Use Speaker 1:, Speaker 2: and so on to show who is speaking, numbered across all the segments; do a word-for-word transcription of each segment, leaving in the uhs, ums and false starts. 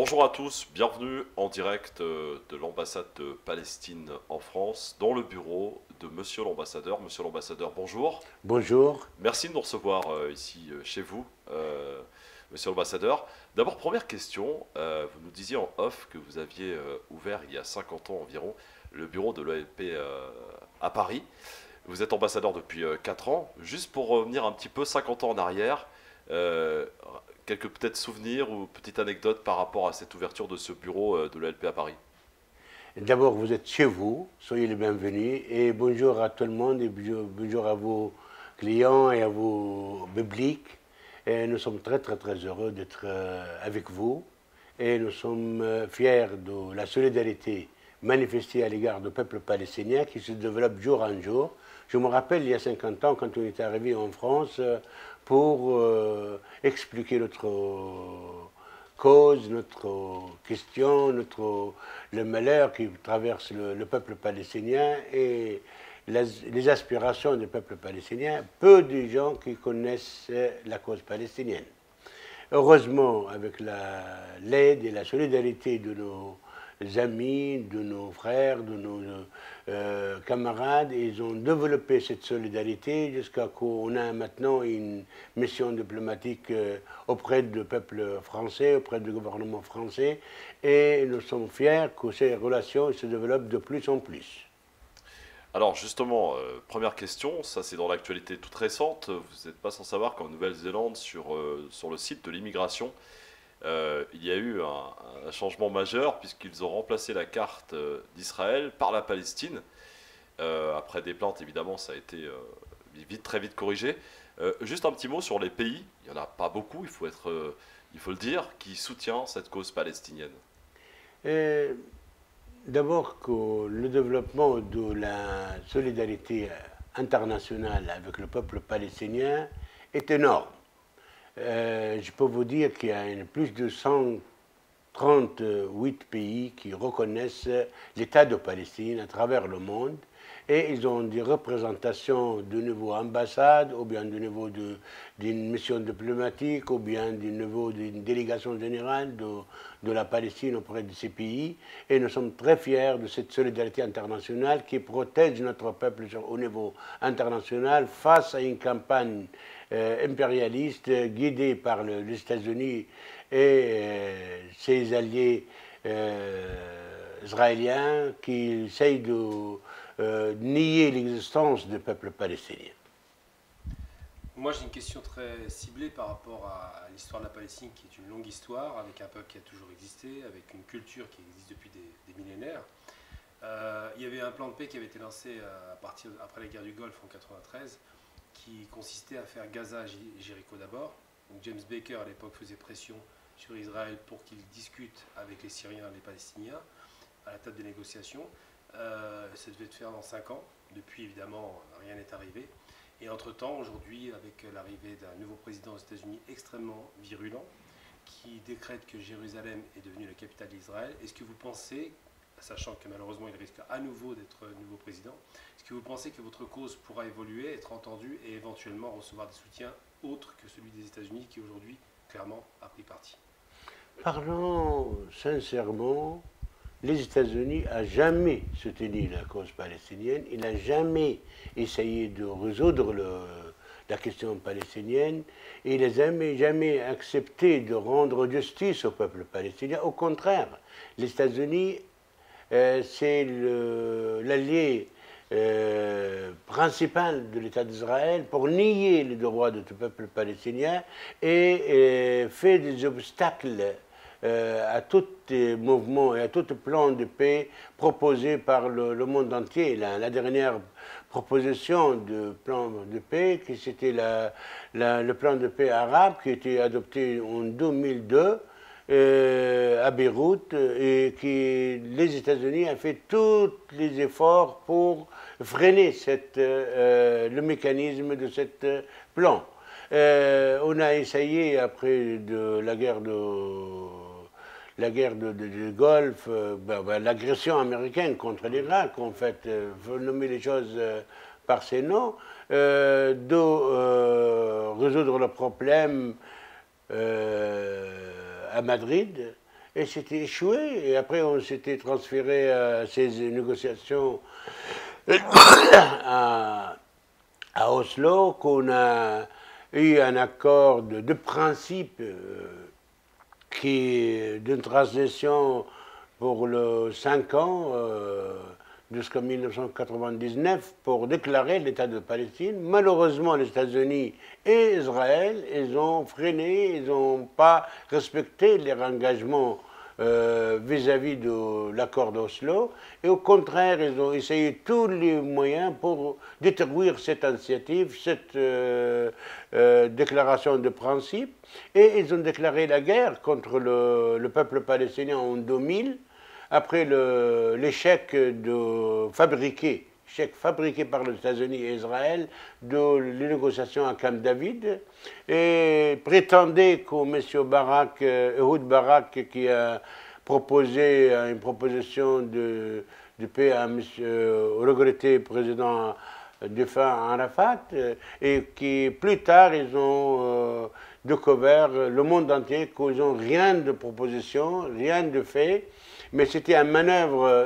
Speaker 1: Bonjour à tous, bienvenue en direct euh, de l'ambassade de Palestine en France, dans le bureau de Monsieur l'ambassadeur. Monsieur l'ambassadeur, bonjour.
Speaker 2: Bonjour.
Speaker 1: Merci de nous recevoir euh, ici euh, chez vous, euh, Monsieur l'ambassadeur. D'abord, première question, euh, vous nous disiez en off que vous aviez euh, ouvert il y a cinquante ans environ le bureau de l'O L P euh, à Paris. Vous êtes ambassadeur depuis euh, quatre ans. Juste pour revenir un petit peu cinquante ans en arrière, euh, quelques peut-être souvenirs ou petites anecdotes par rapport à cette ouverture de ce bureau euh, de l'O L P à Paris.
Speaker 2: D'abord, vous êtes chez vous, soyez les bienvenus et bonjour à tout le monde et bonjour bonjour à vos clients et à vos publics. Et nous sommes très très très heureux d'être euh, avec vous et nous sommes euh, fiers de la solidarité manifestée à l'égard du peuple palestinien qui se développe jour en jour. Je me rappelle il y a cinquante ans quand on est arrivé en France euh, pour euh, expliquer notre cause, notre question, notre, le malheur qui traverse le, le peuple palestinien et les, les aspirations du peuple palestinien, peu de gens qui connaissent la cause palestinienne. Heureusement, avec l'aide et la solidarité de nos amis, de nos frères, de nos euh, camarades, ils ont développé cette solidarité jusqu'à ce qu'on a maintenant une mission diplomatique euh, auprès du peuple français, auprès du gouvernement français, et nous sommes fiers que ces relations se développent de plus en plus.
Speaker 1: Alors justement, euh, première question, ça c'est dans l'actualité toute récente, vous n'êtes pas sans savoir qu'en Nouvelle-Zélande, sur, euh, sur le site de l'immigration, euh, il y a eu un, un changement majeur puisqu'ils ont remplacé la carte euh, d'Israël par la Palestine. Euh, après des plaintes, évidemment, ça a été euh, vite, très vite corrigé. Euh, juste un petit mot sur les pays, il n'y en a pas beaucoup, il faut, être, euh, il faut le dire, qui soutient cette cause palestinienne.
Speaker 2: Et d'abord que le développement de la solidarité internationale avec le peuple palestinien est énorme. Euh, je peux vous dire qu'il y a une, plus de cent trente-huit pays qui reconnaissent l'État de Palestine à travers le monde et ils ont des représentations du niveau ambassade ou bien du niveau d'une mission diplomatique ou bien du niveau d'une délégation générale de, de la Palestine auprès de ces pays et nous sommes très fiers de cette solidarité internationale qui protège notre peuple au niveau international face à une campagne euh, impérialiste guidée par le, les États-Unis et euh, ses alliés euh, israéliens qui essayent de euh, nier l'existence du peuple palestinien.
Speaker 3: Moi, j'ai une question très ciblée par rapport à l'histoire de la Palestine, qui est une longue histoire, avec un peuple qui a toujours existé, avec une culture qui existe depuis des, des millénaires. Euh, il y avait un plan de paix qui avait été lancé à partir, après la guerre du Golfe en mille neuf cent quatre-vingt-treize, qui consistait à faire Gaza et Jéricho d'abord. Donc James Baker, à l'époque, faisait pression sur Israël pour qu'il discute avec les Syriens et les Palestiniens à la table des négociations. Euh, ça devait être fait dans cinq ans. Depuis, évidemment, rien n'est arrivé. Et entre-temps, aujourd'hui, avec l'arrivée d'un nouveau président aux États-Unis extrêmement virulent, qui décrète que Jérusalem est devenue la capitale d'Israël, est-ce que vous pensez, sachant que malheureusement il risque à nouveau d'être nouveau président, est-ce que vous pensez que votre cause pourra évoluer, être entendue et éventuellement recevoir des soutiens autres que celui des États-Unis qui aujourd'hui, clairement, a pris parti?
Speaker 2: Parlons sincèrement, les États-Unis n'ont jamais soutenu la cause palestinienne, il n'a jamais essayé de résoudre le, la question palestinienne, il n'a jamais, jamais accepté de rendre justice au peuple palestinien. Au contraire, les États-Unis, euh, c'est l'allié euh, principal de l'État d'Israël pour nier les droits de tout peuple palestinien et euh, fait des obstacles Euh, à tous les mouvements et à tout plan de paix proposés par le, le monde entier. La, la dernière proposition de plan de paix, qui c'était la, la, le plan de paix arabe qui a été adopté en deux mille deux euh, à Beyrouth et qui les États-Unis ont fait tous les efforts pour freiner cette, euh, le mécanisme de ce plan. Euh, on a essayé après de la guerre de la guerre de, de, de Golfe, euh, ben, ben, l'agression américaine contre l'Irak, en fait, il euh, faut nommer les choses euh, par ses noms, euh, de euh, résoudre le problème euh, à Madrid et c'était échoué. Et après, on s'était transféré à ces négociations à, à Oslo, qu'on a eu un accord de, de principe euh, qui d'une translation pour le cinq ans, euh, jusqu'en mille neuf cent quatre-vingt-dix-neuf, pour déclarer l'État de Palestine. Malheureusement, les États-Unis et Israël, ils ont freiné, ils n'ont pas respecté leur engagement euh, vis-à-vis de l'accord d'Oslo, et au contraire, ils ont essayé tous les moyens pour détruire cette initiative, cette euh, euh, déclaration de principe, et ils ont déclaré la guerre contre le, le peuple palestinien en deux mille, après l'échec de fabriquer, chèque fabriqué par les États-Unis et Israël de les négociations à Camp David, et prétendait que M. Barak, Ehud Barak, qui a proposé une proposition de, de paix à M. regretté président défunt Arafat, et qui plus tard ils ont euh, découvert le monde entier qu'ils n'ont rien de proposition, rien de fait. Mais c'était un manœuvre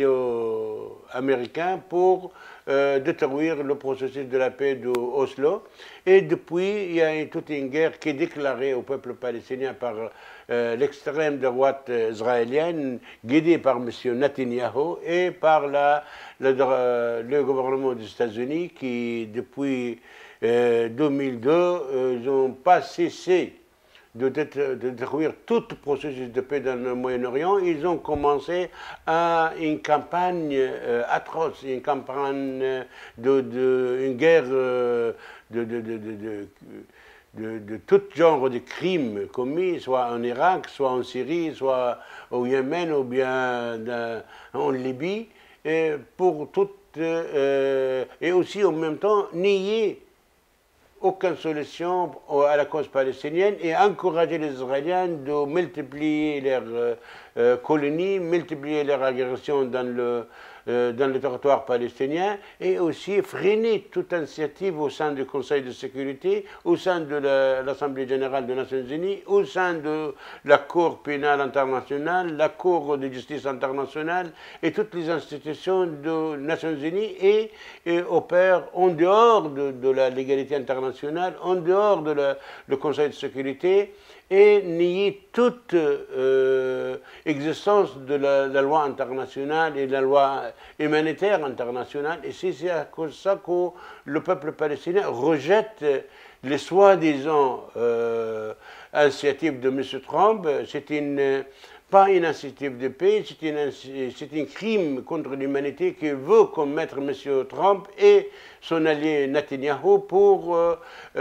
Speaker 2: israélo-américain pour euh, détruire le processus de la paix de Oslo. Et depuis, il y a toute une guerre qui est déclarée au peuple palestinien par euh, l'extrême droite israélienne, guidée par M. Netanyahu et par la, le, euh, le gouvernement des États-Unis qui, depuis euh, deux mille deux, euh, n'ont pas cessé de détruire tout processus de paix dans le Moyen-Orient. Ils ont commencé à une campagne euh, atroce, une campagne de, de une guerre euh, de, de, de, de, de, de tout genre de crimes commis, soit en Irak, soit en Syrie, soit au Yémen, ou bien dans, en Libye, et pour toute euh, et aussi en même temps nier aucune solution à la cause palestinienne et encourager les Israéliens de multiplier leurs euh, colonies, multiplier leurs agressions dans le, euh, dans le territoire palestinien, et aussi freiner toute initiative au sein du Conseil de sécurité, au sein de l'Assemblée la, générale des Nations Unies, au sein de la Cour pénale internationale, la Cour de justice internationale et toutes les institutions des Nations Unies, et, et opèrent en dehors de, de la légalité internationale, en dehors de la, le Conseil de sécurité, et nier toute euh, existence de la, la loi internationale et de la loi humanitaire internationale. Et c'est à cause de ça que le peuple palestinien rejette les soi-disant euh, initiatives de M. Trump. C'est une... pas une initiative de paix, c'est un crime contre l'humanité que veut commettre M. Trump et son allié Netanyahu pour euh,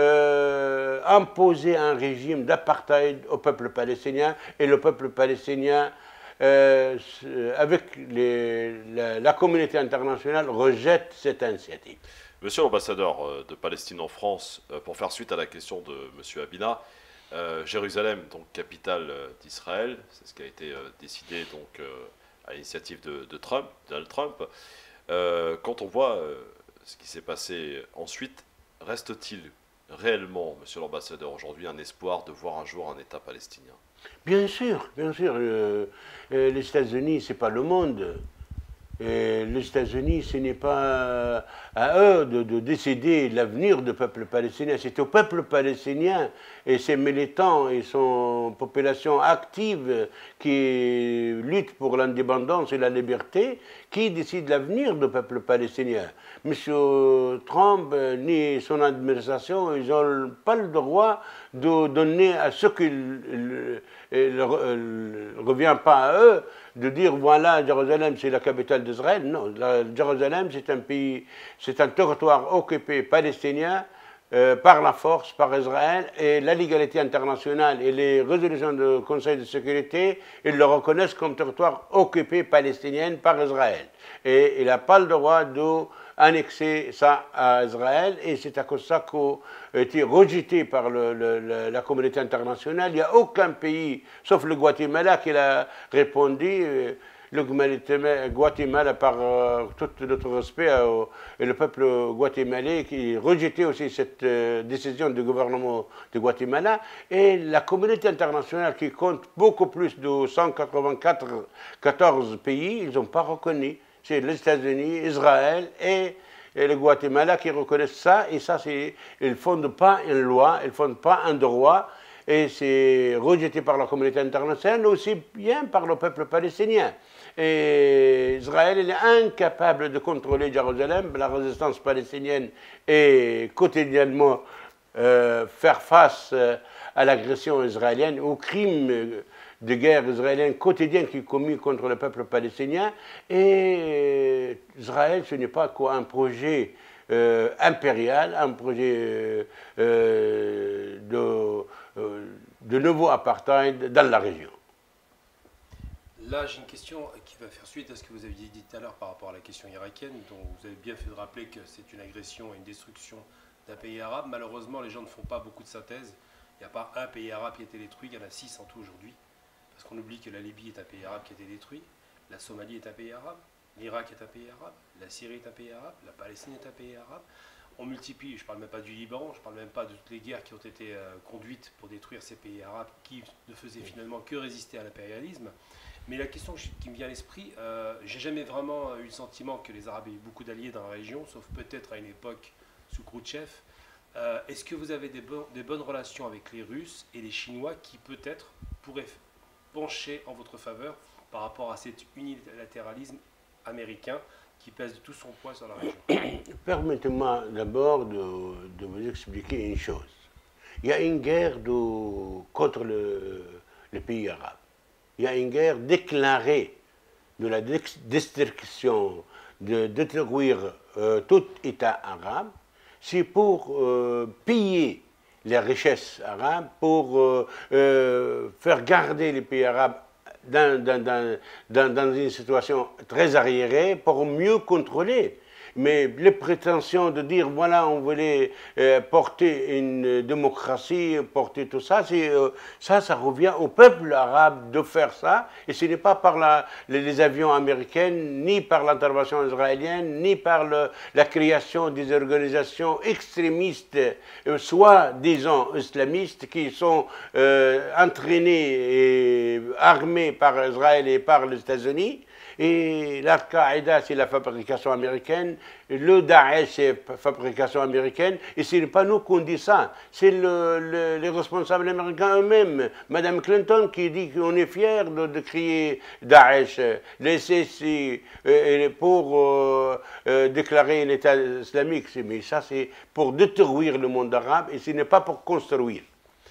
Speaker 2: euh, imposer un régime d'apartheid au peuple palestinien. Et le peuple palestinien, euh, avec les, la, la communauté internationale, rejette cette initiative.
Speaker 1: Monsieur l'ambassadeur de Palestine en France, pour faire suite à la question de M. Abina, Euh, Jérusalem, donc capitale euh, d'Israël, c'est ce qui a été euh, décidé donc euh, à l'initiative de, de Trump, Donald Trump. Euh, quand on voit euh, ce qui s'est passé ensuite, reste-t-il réellement, monsieur l'ambassadeur, aujourd'hui un espoir de voir un jour un État palestinien?
Speaker 2: Bien sûr, bien sûr. Euh, euh, les États-Unis, c'est pas le monde. Et les États-Unis, ce n'est pas à eux de, de décider l'avenir du peuple palestinien, c'est au peuple palestinien et ses militants et son population active qui lutte pour l'indépendance et la liberté qui décide l'avenir du peuple palestinien. M. Trump ni son administration, ils n'ont pas le droit de donner à ceux qui ne revient pas à eux de dire voilà, Jérusalem c'est la capitale d'Israël. Non, la, Jérusalem c'est un pays, c'est un territoire occupé palestinien euh, par la force, par Israël, et la légalité internationale et les résolutions du Conseil de sécurité, ils le reconnaissent comme territoire occupé palestinien par Israël. Et il n'a pas le droit de annexer ça à Israël, et c'est à cause de ça qu'a été rejeté par le, le, la communauté internationale. Il n'y a aucun pays, sauf le Guatemala, qui a répondu, le Guatemala, par euh, tout notre respect, euh, et le peuple guatémalais qui rejetait aussi cette euh, décision du gouvernement de Guatemala, et la communauté internationale qui compte beaucoup plus de cent quatre-vingt-quatorze pays, ils n'ont pas reconnu. C'est les États-Unis, Israël et, et le Guatemala qui reconnaissent ça, et ça, ils ne fondent pas une loi, ils ne fondent pas un droit, et c'est rejeté par la communauté internationale, aussi bien par le peuple palestinien. Et Israël il est incapable de contrôler Jérusalem. La résistance palestinienne est quotidiennement euh, faire face à l'agression israélienne, aux crimes de guerre israélienne quotidienne qui est commis contre le peuple palestinien. Et Israël, ce n'est pas quoi un projet euh, impérial, un projet euh, de, euh, de nouveau apartheid dans la région.
Speaker 3: Là, j'ai une question qui va faire suite à ce que vous aviez dit tout à l'heure par rapport à la question irakienne, dont vous avez bien fait de rappeler que c'est une agression et une destruction d'un pays arabe. Malheureusement, les gens ne font pas beaucoup de synthèse. Il n'y a pas un pays arabe qui a été détruit, il y en a six en tout aujourd'hui. Parce qu'on oublie que la Libye est un pays arabe qui a été détruit, la Somalie est un pays arabe, l'Irak est un pays arabe, la Syrie est un pays arabe, la Palestine est un pays arabe. On multiplie, je ne parle même pas du Liban, je ne parle même pas de toutes les guerres qui ont été euh, conduites pour détruire ces pays arabes qui ne faisaient finalement que résister à l'impérialisme. Mais la question qui me vient à l'esprit, euh, j'ai jamais vraiment eu le sentiment que les Arabes aient eu beaucoup d'alliés dans la région, sauf peut-être à une époque sous Khrouchtchev. Euh, Est-ce que vous avez des, bon, des bonnes relations avec les Russes et les Chinois qui peut-être pourraient pencher en votre faveur par rapport à cet unilatéralisme américain qui pèse de tout son poids sur la région?
Speaker 2: Permettez-moi d'abord de, de vous expliquer une chose. Il y a une guerre de, contre le, le pays arabe. Il y a une guerre déclarée de la destruction, de détruire euh, tout État arabe. C'est pour euh, piller les richesses arabes, pour euh, euh, faire garder les pays arabes dans, dans, dans, dans, dans une situation très arriérée, pour mieux contrôler. Mais les prétentions de dire, voilà, on voulait euh, porter une démocratie, porter tout ça, euh, ça, ça revient au peuple arabe de faire ça. Et ce n'est pas par la, les, les avions américains, ni par l'intervention israélienne, ni par le, la création des organisations extrémistes, euh, soit disons islamistes, qui sont euh, entraînées et armées par Israël et par les États-Unis. Et l'Al-Qaïda, c'est la fabrication américaine, le Daesh, c'est la fabrication américaine, et ce n'est pas nous qu'on dit ça, c'est le, le, les responsables américains eux-mêmes. Madame Clinton qui dit qu'on est fier de, de créer Daesh, laisser si, euh, pour euh, euh, déclarer l'État islamique, mais ça c'est pour détruire le monde arabe, et ce n'est pas pour construire.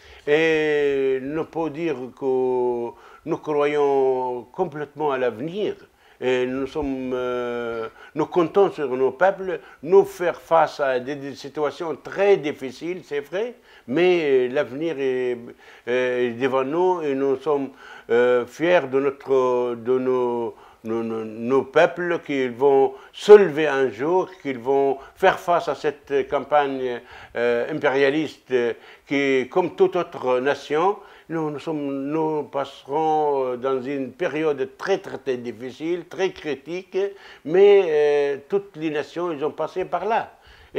Speaker 2: Et ne pas dire que nous croyons complètement à l'avenir. Et nous sommes, euh, nous comptons sur nos peuples, nous faire face à des, des situations très difficiles, c'est vrai, mais l'avenir est, est devant nous et nous sommes euh, fiers de, notre, de nos, nos, nos, nos peuples qui vont se lever un jour, qu'ils vont faire face à cette campagne euh, impérialiste qui, comme toute autre nation, Nous, nous, sommes, nous passerons dans une période très, très, très difficile, très critique, mais euh, toutes les nations, ils ont passé par là.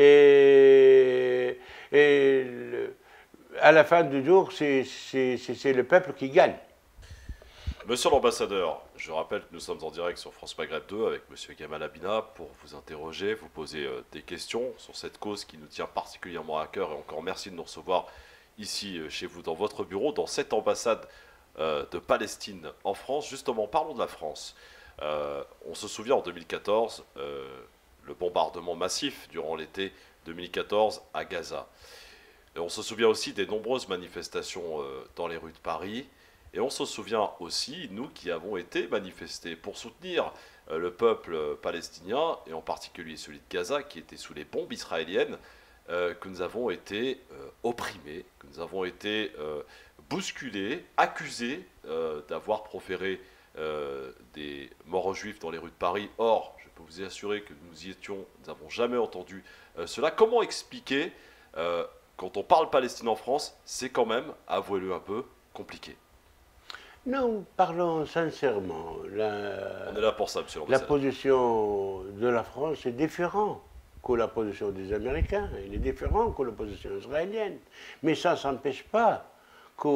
Speaker 2: Et, et le, à la fin du jour, c'est le peuple qui gagne.
Speaker 1: Monsieur l'ambassadeur, je rappelle que nous sommes en direct sur France Maghreb deux avec Monsieur Gamal Abina pour vous interroger, vous poser euh, des questions sur cette cause qui nous tient particulièrement à cœur. Et encore merci de nous recevoir ici chez vous dans votre bureau, dans cette ambassade euh, de Palestine en France. Justement, parlons de la France. Euh, on se souvient en deux mille quatorze, euh, le bombardement massif durant l'été deux mille quatorze à Gaza. Et on se souvient aussi des nombreuses manifestations euh, dans les rues de Paris. Et on se souvient aussi, nous qui avons été manifestés pour soutenir euh, le peuple palestinien, et en particulier celui de Gaza, qui était sous les bombes israéliennes, Euh, que nous avons été euh, opprimés, que nous avons été euh, bousculés, accusés euh, d'avoir proféré euh, des morts juifs dans les rues de Paris. Or, je peux vous assurer que nous y étions, nous n'avons jamais entendu euh, cela. Comment expliquer, euh, quand on parle Palestine en France, c'est quand même, avouez-le un peu, compliqué?
Speaker 2: Non, parlons sincèrement. La,
Speaker 1: On est là pour ça, monsieur
Speaker 2: la
Speaker 1: l'ambassadeur.
Speaker 2: position de la France est différente que la position des Américains. Elle est différente que la position israélienne. Mais ça ne s'empêche pas qu'il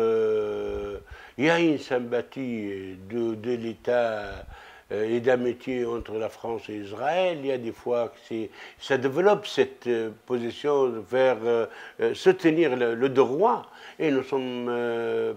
Speaker 2: euh, y a une sympathie de, de l'État et d'amitié entre la France et Israël. Il y a des fois que ça développe cette position vers euh, soutenir le, le droit. Et nous sommes... Euh,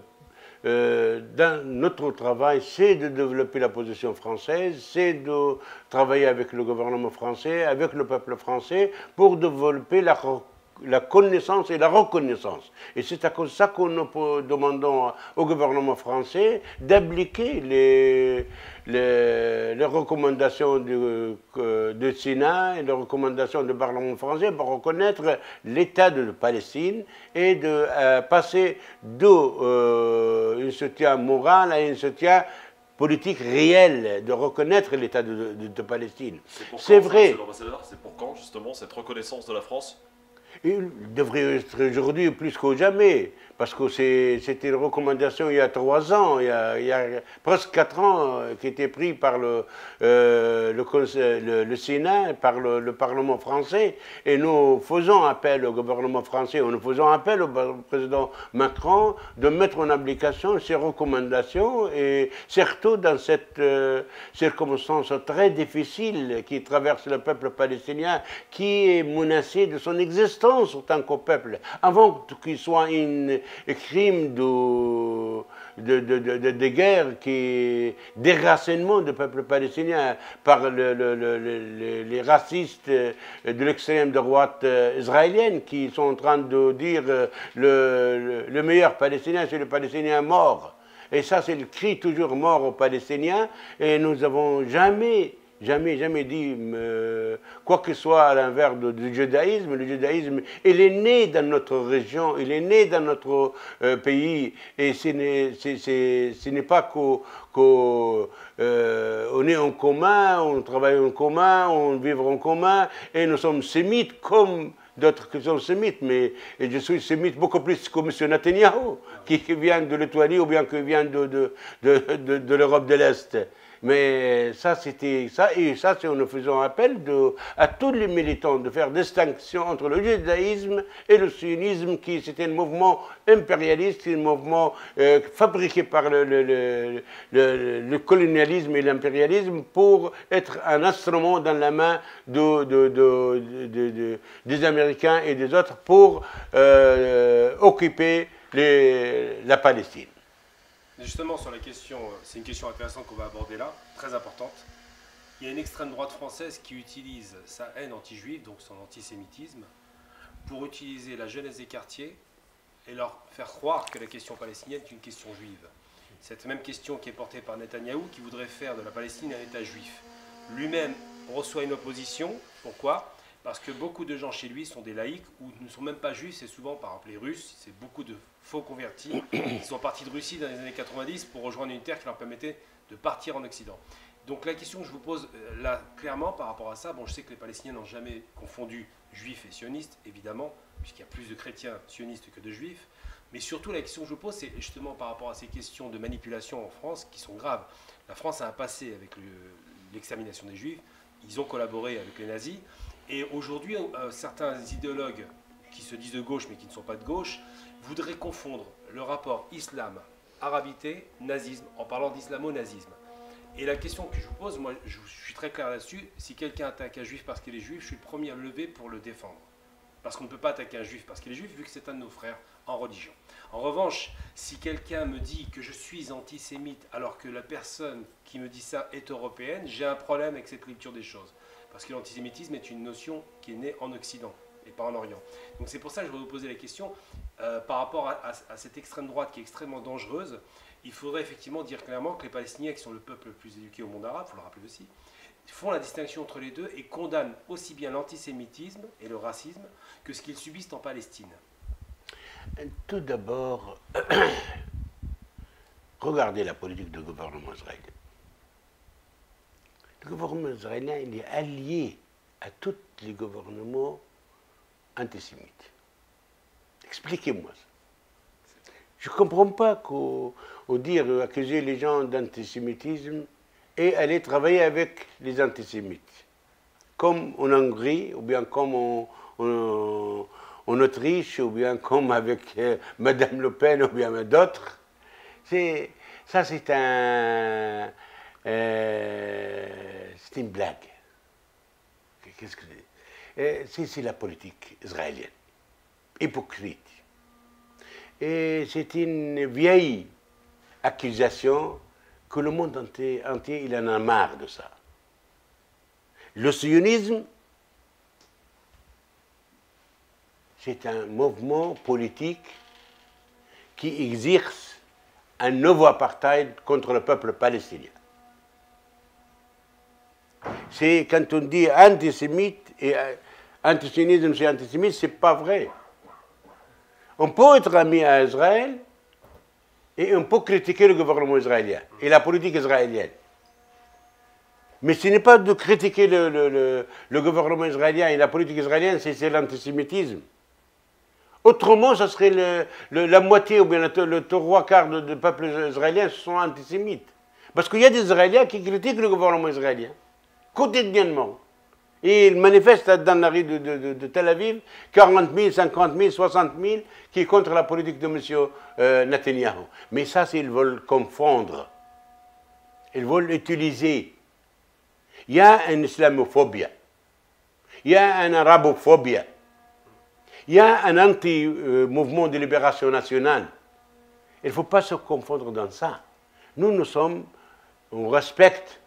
Speaker 2: Euh, dans notre travail, c'est de développer la position française, c'est de travailler avec le gouvernement français, avec le peuple français, pour développer la, la connaissance et la reconnaissance. Et c'est à cause de ça que nous demandons au gouvernement français d'appliquer les, les, les recommandations du, du Sénat et les recommandations du Parlement français pour reconnaître l'État de Palestine et de euh, passer de euh, un soutien moral à un soutien politique réel, de reconnaître l'État de, de, de Palestine.
Speaker 1: C'est
Speaker 2: vrai.
Speaker 1: C'est pour quand, justement, cette reconnaissance de la France?
Speaker 2: Il devrait être aujourd'hui plus que jamais, parce que c'était une recommandation il y a trois ans, il y a, il y a presque quatre ans, qui était prise par le, euh, le, conseil, le, le Sénat, par le, le Parlement français, et nous faisons appel au gouvernement français, nous faisons appel au président Macron de mettre en application ces recommandations, et surtout dans cette euh, circonstance très difficile qui traverse le peuple palestinien, qui est menacé de son existence en tant que peuple, avant qu'il soit un crime de, de, de, de, de guerre, qui déracinement du peuple palestinien par le, le, le, le, les racistes de l'extrême droite israélienne qui sont en train de dire le, le, le meilleur palestinien, c'est le palestinien mort. Et ça, c'est le cri toujours mort aux Palestiniens, et nous n'avons jamais Jamais, jamais dit euh, quoi que ce soit à l'inverse du judaïsme. Le judaïsme, il est né dans notre région, il est né dans notre euh, pays, et ce n'est pas qu'on qu euh, est en commun, on travaille en commun, on vit en commun, et nous sommes sémites comme d'autres qui sont sémites, mais et je suis sémite beaucoup plus que M. Netanyahu, qui, qui vient de Lituanie ou bien qui vient de, de, de, de, de l'Europe de l'Est. Mais ça, c'était ça, et ça, c'est en nous faisant appel de, à tous les militants de faire distinction entre le judaïsme et le sionisme, qui c'était un mouvement impérialiste, un mouvement euh, fabriqué par le, le, le, le, le colonialisme et l'impérialisme pour être un instrument dans la main de, de, de, de, de, des Américains et des autres pour euh, occuper les, la Palestine.
Speaker 3: Justement, sur la question, c'est une question intéressante qu'on va aborder là, très importante. Il y a une extrême droite française qui utilise sa haine anti-juive, donc son antisémitisme, pour utiliser la jeunesse des quartiers et leur faire croire que la question palestinienne est une question juive. Cette même question qui est portée par Netanyahou, qui voudrait faire de la Palestine un État juif. Lui-même reçoit une opposition. Pourquoi ? Parce que beaucoup de gens chez lui sont des laïcs ou ne sont même pas juifs, c'est souvent par exemple les Russes, c'est beaucoup de faux convertis qui sont partis de Russie dans les années quatre-vingt-dix pour rejoindre une terre qui leur permettait de partir en Occident. Donc la question que je vous pose là clairement par rapport à ça, bon je sais que les Palestiniens n'ont jamais confondu juifs et sionistes, évidemment, puisqu'il y a plus de chrétiens sionistes que de juifs, mais surtout la question que je vous pose, c'est justement par rapport à ces questions de manipulation en France qui sont graves. La France a un passé avec l'extermination des juifs, ils ont collaboré avec les nazis, et aujourd'hui euh, certains idéologues qui se disent de gauche mais qui ne sont pas de gauche, voudraient confondre le rapport islam, arabité, nazisme, en parlant d'islamo-nazisme. Et la question que je vous pose, moi je suis très clair là-dessus, si quelqu'un attaque un juif parce qu'il est juif, je suis le premier à me lever pour le défendre. Parce qu'on ne peut pas attaquer un juif parce qu'il est juif, vu que c'est un de nos frères en religion. En revanche, si quelqu'un me dit que je suis antisémite alors que la personne qui me dit ça est européenne, j'ai un problème avec cette lecture des choses. Parce que l'antisémitisme est une notion qui est née en Occident et pas en Orient. Donc c'est pour ça que je vais vous poser la question, euh, par rapport à, à, à cette extrême droite qui est extrêmement dangereuse, il faudrait effectivement dire clairement que les Palestiniens, qui sont le peuple le plus éduqué au monde arabe, il faut le rappeler aussi, font la distinction entre les deux et condamnent aussi bien l'antisémitisme et le racisme que ce qu'ils subissent en Palestine.
Speaker 2: Tout d'abord, regardez la politique du gouvernement israélien. Le gouvernement israélien, il est allié à tous les gouvernements antisémites. Expliquez-moi ça. Je ne comprends pas qu'on dire, accuser les gens d'antisémitisme et aller travailler avec les antisémites. Comme en Hongrie, ou bien comme en, en, en Autriche, ou bien comme avec euh, Madame Le Pen, ou bien d'autres. Ça, c'est un... Euh, c'est une blague. Qu'est-ce que c'est? C'est la politique israélienne. Hypocrite. Et c'est une vieille accusation que le monde entier, entier, il en a marre de ça. Le sionisme, c'est un mouvement politique qui exerce un nouveau apartheid contre le peuple palestinien. C'est quand on dit antisémite et antisionisme c'est antisémite, c'est pas vrai. On peut être ami à Israël et on peut critiquer le gouvernement israélien et la politique israélienne. Mais ce n'est pas de critiquer le, le, le, le gouvernement israélien et la politique israélienne, c'est l'antisémitisme. Autrement, ce serait le, le, la moitié ou bien le, le trois quarts du peuple israélien sont antisémites. Parce qu'il y a des Israéliens qui critiquent le gouvernement israélien, quotidiennement. Et ils manifestent dans la rue de, de, de, de Tel Aviv, quarante mille, cinquante mille, soixante mille, qui est contre la politique de M. Euh, Netanyahou. Mais ça, c'est ils veulent confondre. Ils veulent utiliser. Il y a une islamophobie. Il y a une arabophobie. Il y a un anti-mouvement de libération nationale. Il ne faut pas se confondre dans ça. Nous, nous sommes, on respecte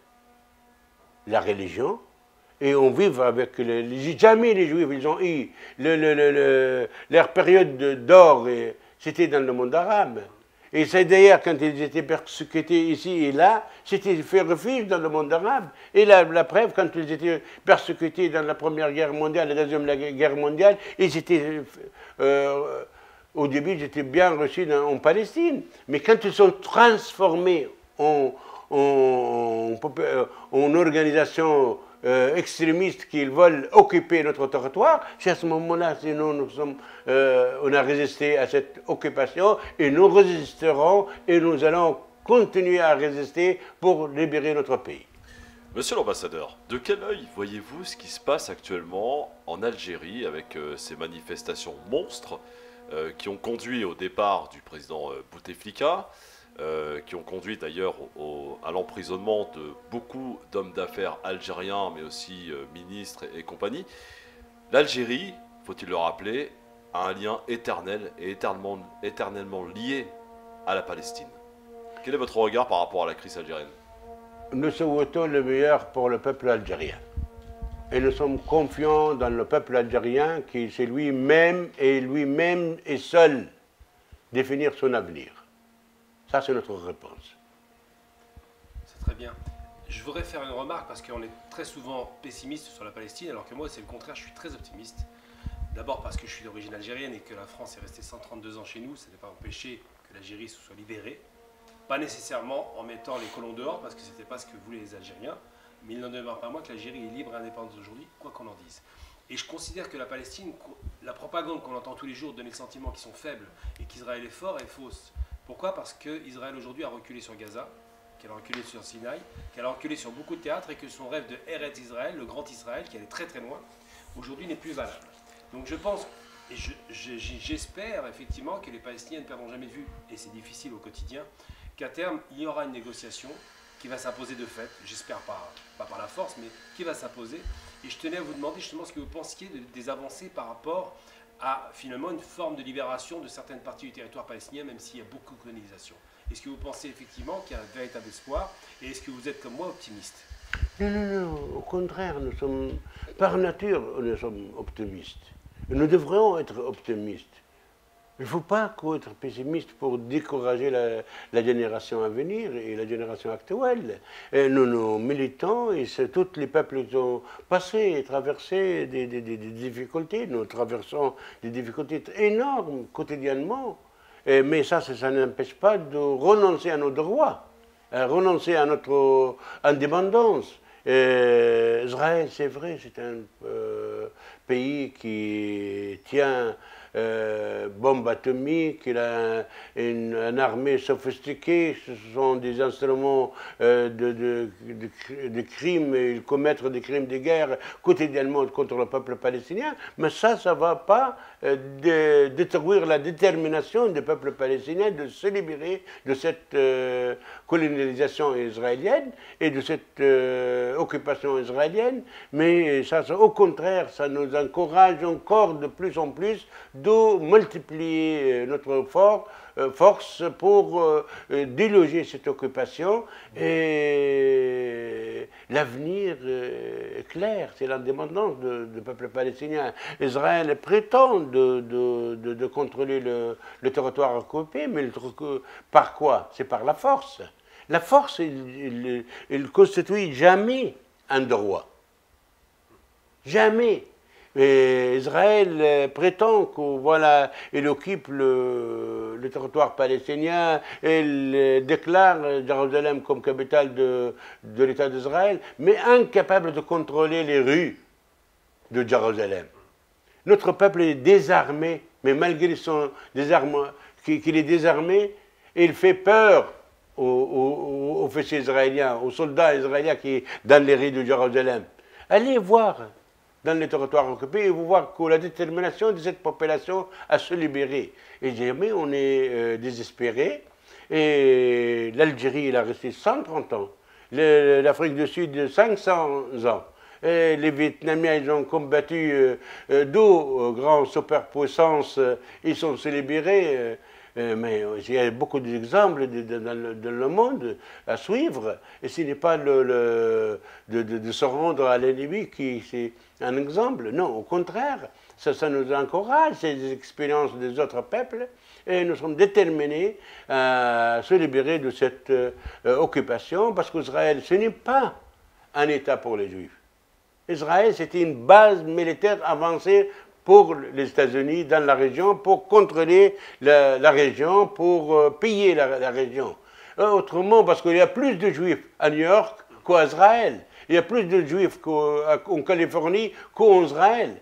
Speaker 2: la religion et on vit avec les, les jamais les Juifs, ils ont eu le, le, le, le, leur période d'or, c'était dans le monde arabe. Et c'est d'ailleurs quand ils étaient persécutés ici et là, c'était fait refuge dans le monde arabe. Et la, la preuve, quand ils étaient persécutés dans la Première Guerre mondiale, la Deuxième Guerre mondiale, ils étaient, euh, au début, ils étaient bien reçus dans, en Palestine. Mais quand ils sont transformés en, en, en, en organisation euh, extrémiste qui veulent occuper notre territoire, c'est à ce moment-là, sinon nous sommes, euh, on a résisté à cette occupation et nous résisterons et nous allons continuer à résister pour libérer notre pays.
Speaker 1: Monsieur l'ambassadeur, de quel œil voyez-vous ce qui se passe actuellement en Algérie avec euh, ces manifestations monstres euh, qui ont conduit au départ du président euh, Bouteflika, Euh, qui ont conduit d'ailleurs à l'emprisonnement de beaucoup d'hommes d'affaires algériens, mais aussi euh, ministres et, et compagnie. L'Algérie, faut-il le rappeler, a un lien éternel et éternellement, éternellement lié à la Palestine. Quel est votre regard par rapport à la crise algérienne?
Speaker 2: Nous souhaitons le meilleur pour le peuple algérien. Et nous sommes confiants dans le peuple algérien qui, c'est lui-même et lui-même est seul définir son avenir. Ça, c'est notre réponse.
Speaker 3: C'est très bien. Je voudrais faire une remarque parce qu'on est très souvent pessimiste sur la Palestine, alors que moi, c'est le contraire, je suis très optimiste. D'abord parce que je suis d'origine algérienne et que la France est restée cent trente-deux ans chez nous, ça n'a pas empêché que l'Algérie se soit libérée. Pas nécessairement en mettant les colons dehors, parce que ce n'était pas ce que voulaient les Algériens, mais il n'en demeure pas moins que l'Algérie est libre et indépendante aujourd'hui, quoi qu'on en dise. Et je considère que la Palestine, la propagande qu'on entend tous les jours donner le sentiment qu'ils sont faibles et qu'Israël est fort est fausse. Pourquoi? Parce qu'Israël aujourd'hui a reculé sur Gaza, qu'elle a reculé sur Sinaï, qu'elle a reculé sur beaucoup de théâtres et que son rêve de Eretz Israël, le grand Israël, qui allait très très loin, aujourd'hui n'est plus valable. Donc je pense, et j'espère effectivement que les Palestiniens ne perdront jamais de vue, et c'est difficile au quotidien, qu'à terme il y aura une négociation qui va s'imposer de fait, j'espère pas, pas par la force, mais qui va s'imposer. Et je tenais à vous demander justement ce que vous pensiez de, des avancées par rapport à finalement une forme de libération de certaines parties du territoire palestinien, même s'il y a beaucoup de colonisation. Est-ce que vous pensez effectivement qu'il y a un véritable espoir, et est-ce que vous êtes comme moi optimiste?
Speaker 2: Non, non, non, au contraire, nous sommes, par nature, nous sommes optimistes. Nous devrions être optimistes. Il ne faut pas être pessimiste pour décourager la, la génération à venir et la génération actuelle. Et nous, nous militons, et tous les peuples qui ont passé et traversé des, des, des, des difficultés. Nous traversons des difficultés énormes quotidiennement. Et, mais ça, ça, ça n'empêche pas de renoncer à nos droits, à renoncer à notre indépendance. Et Israël, c'est vrai, c'est un euh, pays qui tient euh, bombe atomique, il a une, une armée sophistiquée, ce sont des instruments euh, de, de, de, de crimes, ils commettent des crimes de guerre quotidiennement contre le peuple palestinien, mais ça, ça ne va pas euh, de, détruire la détermination du peuple palestinien de se libérer de cette euh, colonisation israélienne et de cette euh, occupation israélienne, mais ça, ça, au contraire, ça nous encourage encore de plus en plus de multiplier notre for, euh, force pour euh, déloger cette occupation, et l'avenir euh, est clair, c'est l'indépendance du peuple palestinien. Israël prétend de, de, de, de contrôler le, le territoire occupé, mais le, par quoi? C'est par la force. La force, il ne constitue jamais un droit. Jamais. Et Israël prétend que voilà, il occupe le, le territoire palestinien, il déclare Jérusalem comme capitale de, de l'État d'Israël, mais incapable de contrôler les rues de Jérusalem. Notre peuple est désarmé, mais malgré son désarmement, qu'il est désarmé, il fait peur aux, aux, aux officiers israéliens, aux soldats israéliens qui sont dans les rues de Jérusalem. Allez voir dans les territoires occupés et vous voir que la détermination de cette population à se libérer. Et jamais on est euh, désespéré. Et l'Algérie, elle a resté cent trente ans. L'Afrique du Sud, cinq cents ans. Et les Vietnamiens, ils ont combattu euh, euh, deux euh, grandes superpuissances, euh, ils sont se libérés. Euh, Euh, mais il y a beaucoup d'exemples de, de, dans, le, dans le monde à suivre, et ce n'est pas le, le, de, de, de se rendre à l'ennemi qui c'est un exemple. Non, au contraire, ça, ça nous encourage, c'est des expériences des autres peuples, et nous sommes déterminés à se libérer de cette euh, occupation, parce qu'Israël, ce n'est pas un État pour les Juifs. Israël, c'était une base militaire avancée pour les États-Unis dans la région, pour contrôler la, la région, pour euh, piller la, la région. Euh, autrement, parce qu'il y a plus de Juifs à New York qu'à Israël. Il y a plus de Juifs qu'en Californie qu'en Israël.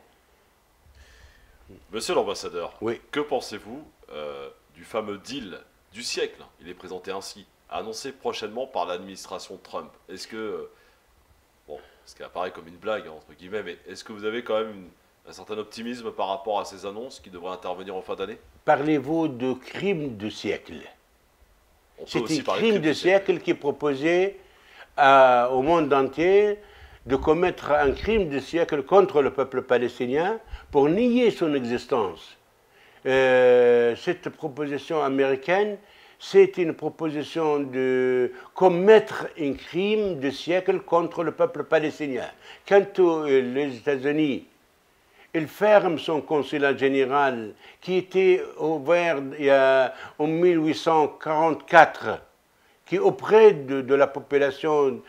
Speaker 1: Monsieur l'ambassadeur,
Speaker 2: oui.
Speaker 1: Que pensez-vous euh, du fameux deal du siècle? Il est présenté ainsi, annoncé prochainement par l'administration Trump. Est-ce que, bon, ce qui apparaît comme une blague, entre guillemets, mais est-ce que vous avez quand même une un certain optimisme par rapport à ces annonces qui devraient intervenir en fin d'année?
Speaker 2: Parlez-vous de crime du siècle? C'est un crime du siècle, siècle qui proposait à, au monde entier de commettre un crime du siècle contre le peuple palestinien pour nier son existence. Euh, cette proposition américaine, c'est une proposition de commettre un crime du siècle contre le peuple palestinien. Quant aux les États-Unis, il ferme son consulat général qui était ouvert il y a, en mille huit cent quarante-quatre, qui auprès de, de la population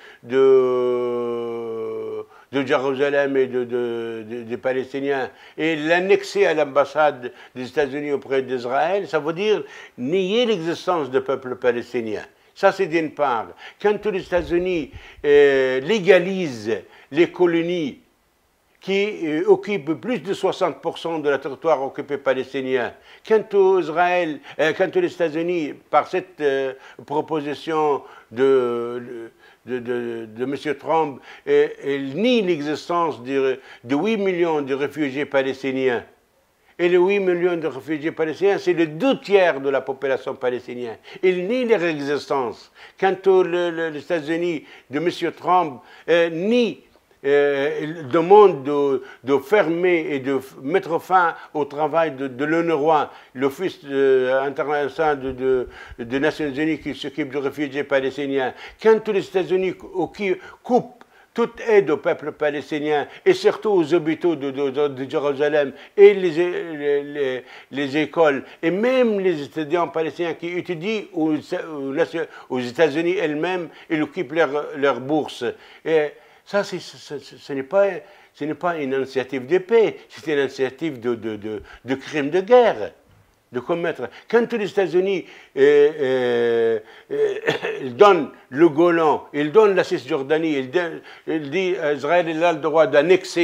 Speaker 2: de, de Jérusalem et de, de, de, des Palestiniens, et l'annexer à l'ambassade des États-Unis auprès d'Israël, ça veut dire nier l'existence du peuple palestinien. Ça, c'est d'une part. Quand les États-Unis euh, légalisent les colonies qui euh, occupe plus de soixante pour cent de la territoire occupé palestinien. Quant aux Israël, euh, quant aux États-Unis, par cette euh, proposition de, de, de, de M. Trump, euh, il nie l'existence de, de huit millions de réfugiés palestiniens. Et les huit millions de réfugiés palestiniens, c'est le deux tiers de la population palestinienne. Il nie leur existence. Quant aux États-Unis de M. Trump, euh, nie Euh, il demande de, de fermer et de mettre fin au travail de, de l'UNRWA, l'Office euh, international des de, de Nations Unies qui s'occupe des réfugiés palestiniens. Quand les États-Unis coupent toute aide au peuple palestinien et surtout aux hôpitaux de, de, de, de Jérusalem et les, les, les, les écoles et même les étudiants palestiniens qui étudient aux, aux États-Unis elles-mêmes, ils occupent leur, leur bourse. Et, ça, ce, ce, ce n'est pas, pas une initiative de paix, c'est une initiative de, de, de, de crime de guerre, de commettre. Quand les États-Unis euh, euh, euh, donnent le Golan, ils donnent la Cisjordanie, ils, ils disent qu'Israël a le droit d'annexer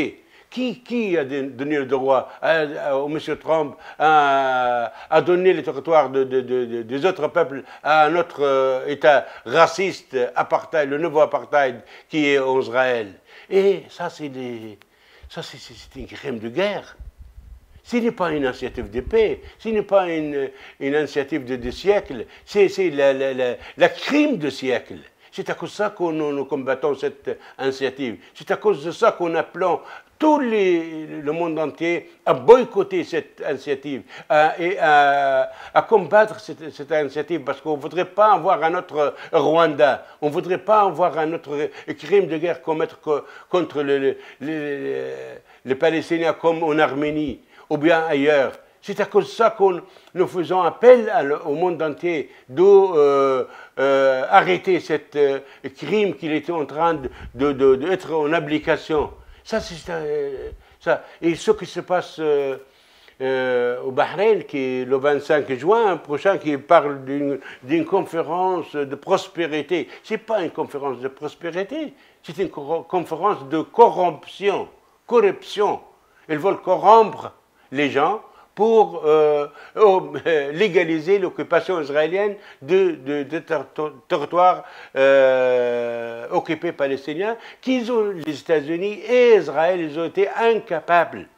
Speaker 2: Qui, qui a donné le droit à, à, au M. Trump à, à donner les territoires de, de, de, des autres peuples à un autre euh, État raciste, apartheid, le nouveau apartheid qui est en Israël? Et ça, c'est un crime de guerre. Ce n'est pas une initiative de paix, ce n'est pas une, une initiative de, de siècle, c'est la, la, la, la crime de siècle. C'est à cause de ça que nous, nous combattons cette initiative. C'est à cause de ça qu'on appelons tout les, le monde entier à boycotter cette initiative à, et à, à combattre cette, cette initiative parce qu'on ne voudrait pas avoir un autre Rwanda, on ne voudrait pas avoir un autre crime de guerre commettre contre le, le, les, les Palestiniens comme en Arménie ou bien ailleurs. C'est à cause de ça que nous faisons appel à, au monde entier d'arrêter euh, euh, ce crime qu'il était en train d'être de, de, de en application. Ça, c'est euh, ça. Et ce qui se passe euh, euh, au Bahreïn, qui est le vingt-cinq juin prochain, qui parle d'une conférence de prospérité. Ce n'est pas une conférence de prospérité, c'est une conférence de corruption. Corruption. Ils veulent corrompre les gens pour euh, légaliser l'occupation israélienne de, de, de territoires euh, occupés palestiniens, qu'ils ont, les États-Unis et Israël, ils ont été incapables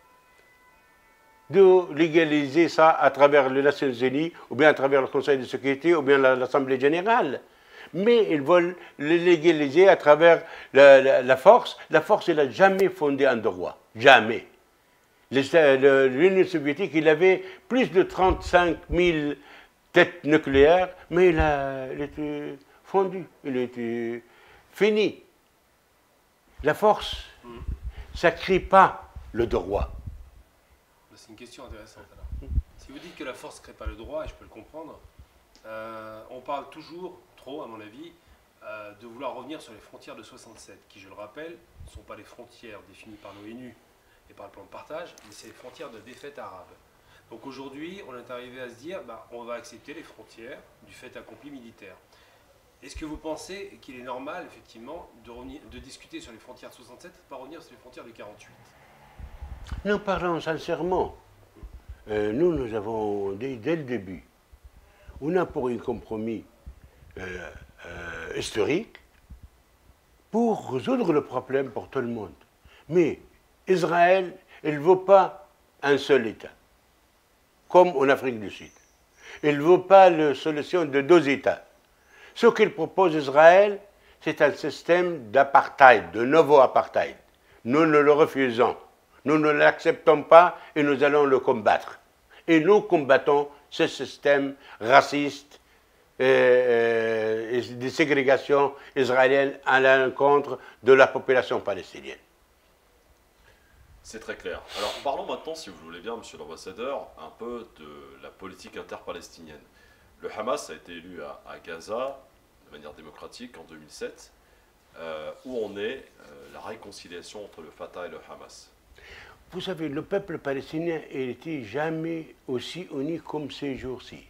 Speaker 2: de légaliser ça à travers les Nations Unies, ou bien à travers le Conseil de sécurité, ou bien l'Assemblée générale. Mais ils veulent le légaliser à travers la, la, la force. La force, elle n'a jamais fondé un droit. Jamais. L'Union soviétique, il avait plus de trente-cinq mille têtes nucléaires, mais il, a, il était fondu, il était fini. La force, mm. ça ne crée pas le droit.
Speaker 3: C'est une question intéressante. Alors. Si vous dites que la force ne crée pas le droit, et je peux le comprendre, euh, on parle toujours, trop à mon avis, euh, de vouloir revenir sur les frontières de soixante-sept, qui, je le rappelle, ne sont pas les frontières définies par l'ONU et par le plan de partage, mais c'est les frontières de défaite arabe. Donc aujourd'hui, on est arrivé à se dire, bah, on va accepter les frontières du fait accompli militaire. Est-ce que vous pensez qu'il est normal, effectivement, de, revenir, de discuter sur les frontières de soixante-sept et de ne pas revenir sur les frontières de quarante-huit?
Speaker 2: Nous parlons sincèrement. Euh, nous, nous avons, dès, dès le début, on a pour un compromis euh, euh, historique pour résoudre le problème pour tout le monde. Mais Israël, il ne veut pas un seul État, comme en Afrique du Sud. Il ne veut pas la solution de deux États. Ce qu'il propose Israël, c'est un système d'apartheid, de nouveau apartheid. Nous, nous le refusons. Nous ne l'acceptons pas et nous allons le combattre. Et nous combattons ce système raciste et, et, et de ségrégation israélienne à l'encontre de la population palestinienne.
Speaker 1: C'est très clair. Alors parlons maintenant, si vous voulez bien, monsieur l'ambassadeur, un peu de la politique interpalestinienne. Le Hamas a été élu à, à Gaza de manière démocratique en deux mille sept. Euh, où en est euh, la réconciliation entre le Fatah et le Hamas?
Speaker 2: Vous savez, le peuple palestinien n'était jamais aussi uni comme ces jours-ci.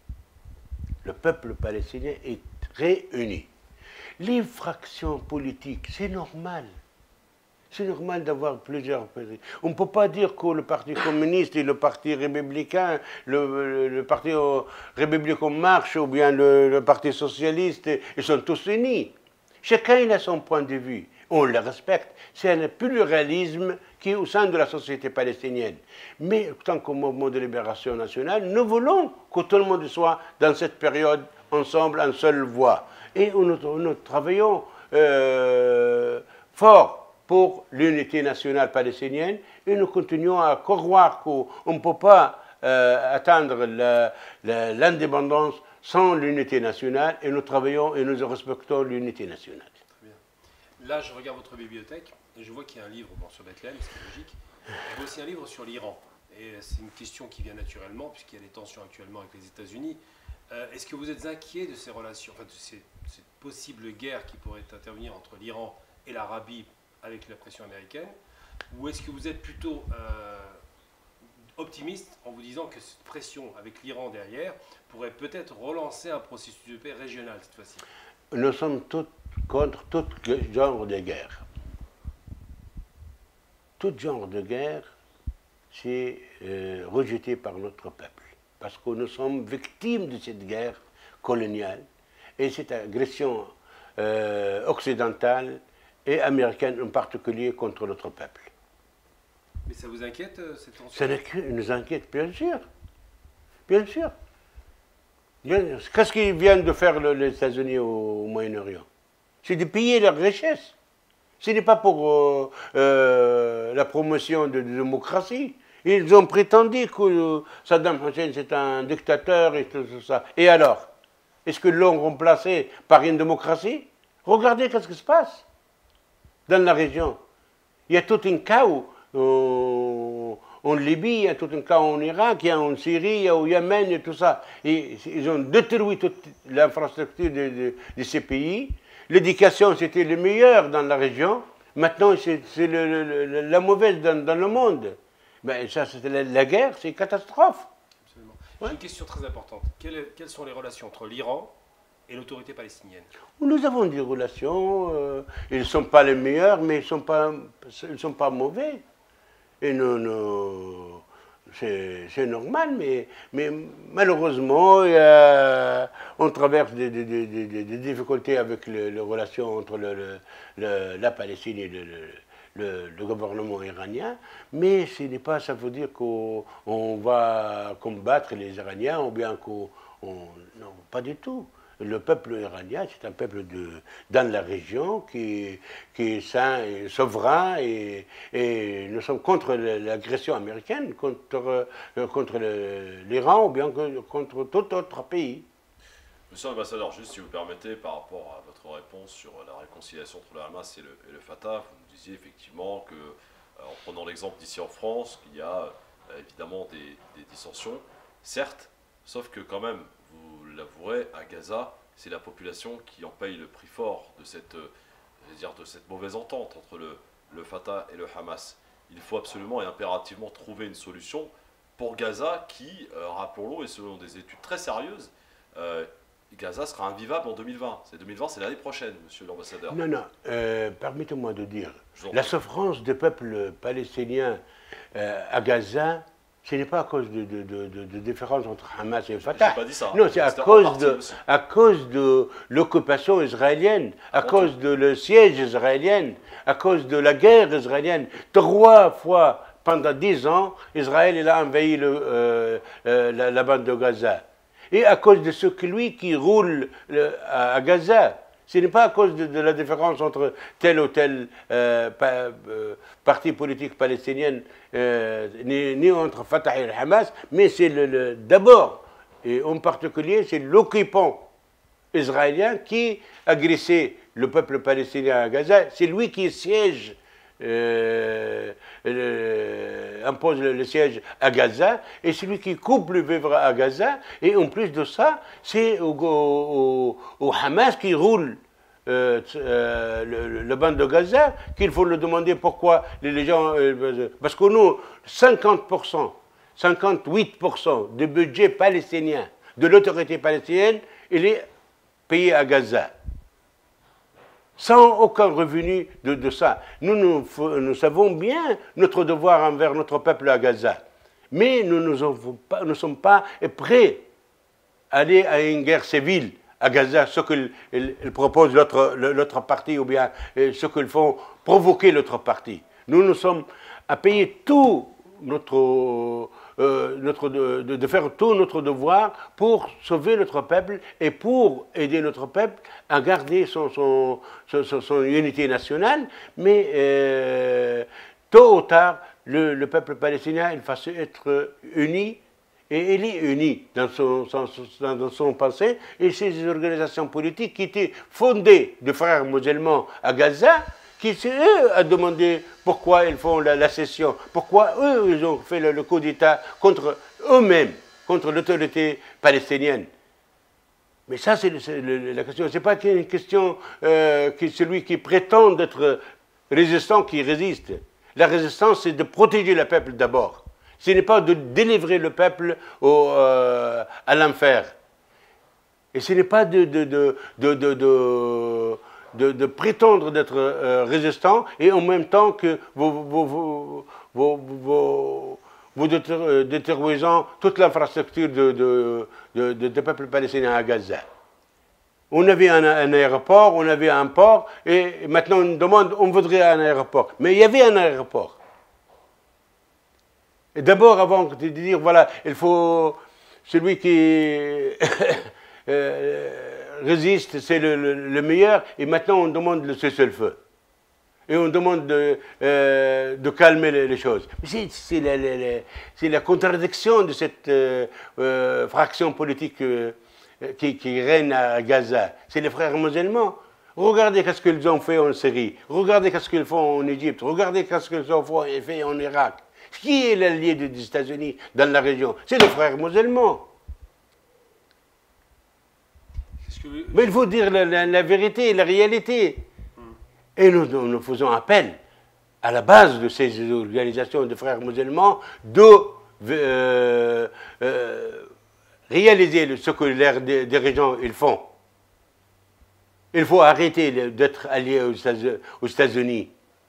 Speaker 2: Le peuple palestinien est très uni. Les fractions politiques, c'est normal. C'est normal d'avoir plusieurs pays. On ne peut pas dire que le Parti communiste et le Parti républicain, le, le, le Parti républicain marche ou bien le, le Parti socialiste, ils sont tous unis. Chacun il a son point de vue. On le respecte. C'est un pluralisme qui est au sein de la société palestinienne. Mais tant qu'au mouvement de libération nationale, nous voulons que tout le monde soit dans cette période ensemble, en seule voix. Et nous, nous travaillons euh, fort pour l'unité nationale palestinienne et nous continuons à croire qu'on ne peut pas euh, atteindre l'indépendance sans l'unité nationale et nous travaillons et nous respectons l'unité nationale.
Speaker 3: Très bien. Là, je regarde votre bibliothèque et je vois qu'il y a un livre bon, sur Bethléem, c'est logique. Je vois aussi un livre sur l'Iran. Et c'est une question qui vient naturellement puisqu'il y a des tensions actuellement avec les États-Unis. Euh, Est-ce que vous êtes inquiet de ces relations, enfin de ces, cette possible guerre qui pourrait intervenir entre l'Iran et l'Arabie avec la pression américaine, ou est-ce que vous êtes plutôt euh, optimiste en vous disant que cette pression avec l'Iran derrière pourrait peut-être relancer un processus de paix régional cette fois-ci?
Speaker 2: Nous sommes tous contre tout genre de guerre. tout genre de guerre, c'est euh, rejeté par notre peuple. Parce que nous sommes victimes de cette guerre coloniale et cette agression euh, occidentale et américaine en particulier contre notre peuple.
Speaker 3: Mais ça vous inquiète, euh, cette tension?
Speaker 2: Ça nous inquiète, bien sûr. Bien sûr. Qu'est-ce qu'ils viennent de faire le, les États-Unis au, au Moyen-Orient? C'est de piller leurs richesses. Ce n'est pas pour euh, euh, la promotion de la démocratie. Ils ont prétendu que Saddam Hussein c'est un dictateur et tout ça. Et alors? Est-ce qu'ils l'ont remplacé par une démocratie? Regardez qu'est-ce qui se passe dans la région. Il y a tout un chaos euh, en Libye, il y a tout un chaos en Irak, il y a en Syrie, il y a au Yémen et tout ça. Et ils ont détruit toute l'infrastructure de, de, de ces pays. L'éducation, c'était le meilleur dans la région. Maintenant, c'est la mauvaise dans, dans le monde. Ben, ça, la, la guerre, c'est une catastrophe.
Speaker 3: Absolument. Ouais. J'ai une question très importante. Quelles, quelles sont les relations entre l'Iran et l'autorité palestinienne?
Speaker 2: Nous avons des relations, euh, ils ne sont pas les meilleurs, mais ils ne sont, pas, ils sont pas mauvais. Et nous, nous c'est normal, mais, mais malheureusement, il y a, on traverse des, des, des, des, des difficultés avec le, les relations entre le, le, le, la Palestine et le, le, le gouvernement iranien, mais ce n'est pas, ça veut dire qu'on va combattre les Iraniens ou bien qu'on... Non, pas du tout. Le peuple iranien, c'est un peuple de, dans la région qui, qui est sain et souverain, et, et nous sommes contre l'agression américaine, contre, contre l'Iran ou bien contre tout autre pays.
Speaker 1: Monsieur l'ambassadeur, juste si vous permettez, par rapport à votre réponse sur la réconciliation entre le Hamas et le, et le Fatah, vous nous disiez effectivement que, en prenant l'exemple d'ici en France, qu'il y a euh, évidemment des, des dissensions, certes, sauf que quand même, vous l'avouerez, à Gaza, c'est la population qui en paye le prix fort de cette, euh, je veux dire, de cette mauvaise entente entre le, le Fatah et le Hamas. Il faut absolument et impérativement trouver une solution pour Gaza qui, euh, rappelons-le, et selon des études très sérieuses, euh, Gaza sera invivable en deux mille vingt. C'est deux mille vingt, c'est l'année prochaine, monsieur l'ambassadeur.
Speaker 2: Non, non, euh, permettez-moi de dire, la souffrance du peuple palestinien euh, à Gaza, ce n'est pas à cause de, de, de, de, de différence entre Hamas et Fatah.
Speaker 1: Pas dit ça.
Speaker 2: Non, c'est à, à cause de l'occupation israélienne, à cause de le siège israélien, à cause de la guerre israélienne. Trois fois, pendant dix ans, Israël il a envahi le, euh, euh, la, la bande de Gaza. Et à cause de ce que lui qui roule le, à, à Gaza. Ce n'est pas à cause de, de la différence entre tel ou tel euh, pa, euh, parti politique palestinien, euh, ni, ni entre Fatah et le Hamas, mais c'est le, le, d'abord, et en particulier, c'est l'occupant israélien qui agressait le peuple palestinien à Gaza. C'est lui qui siège, euh, le, impose le, le siège à Gaza, et c'est lui qui coupe le vivre à Gaza, et en plus de ça, c'est au, au, au Hamas qui roule euh, euh, le, le bande de Gaza, qu'il faut le demander pourquoi les gens... Euh, parce que nous, cinquante pour cent, cinquante-huit pour cent du budget palestinien, de l'autorité palestinienne, il est payé à Gaza. Sans aucun revenu de, de ça. Nous, nous, nous savons bien notre devoir envers notre peuple à Gaza. Mais nous ne nous sommes pas prêts à aller à une guerre civile à Gaza, ce qu'ils proposent l'autre partie, ou bien ce qu'ils font provoquer l'autre partie. Nous, nous sommes à payer tout notre... Euh, notre, de, de faire tout notre devoir pour sauver notre peuple et pour aider notre peuple à garder son, son, son, son unité nationale, mais euh, tôt ou tard, le, le peuple palestinien il va être uni, et il est uni dans son, son, dans son pensée, et ces organisations politiques qui étaient fondées de frères musulmans à Gaza, qui c'est eux à demander pourquoi ils font la, la cession, pourquoi eux ils ont fait le, le coup d'État contre eux-mêmes, contre l'autorité palestinienne. Mais ça c'est la question, c'est pas une question euh, que celui qui prétend être résistant qui résiste. La résistance c'est de protéger le peuple d'abord. Ce n'est pas de délivrer le peuple au, euh, à l'enfer. Et ce n'est pas de... de, de, de, de, de de, de prétendre d'être euh, résistants et en même temps que vous, vous, vous, vous, vous, vous détruisant toute l'infrastructure de, de, de, de, de peuple palestinien à Gaza. On avait un, un aéroport, on avait un port, et maintenant on demande, on voudrait un aéroport. Mais il y avait un aéroport. Et d'abord, avant de dire, voilà, il faut, celui qui euh, résiste, c'est le, le, le meilleur, et maintenant on demande le cessez-le-feu. Et on demande de, euh, de calmer les, les choses. C'est la, la, la, la contradiction de cette euh, euh, fraction politique euh, qui, qui règne à Gaza. C'est les frères musulmans. Regardez ce qu'ils ont fait en Syrie. Regardez ce qu'ils font en Égypte. Regardez ce qu'ils ont fait en Irak. Qui est l'allié des États-Unis dans la région? C'est les frères musulmans. Que... Mais il faut dire la, la, la vérité, la réalité. Et nous, nous, nous faisons appel à la base de ces organisations de frères musulmans de euh, euh, réaliser ce que leurs dirigeants ils font. Il faut arrêter d'être alliés aux États-Unis.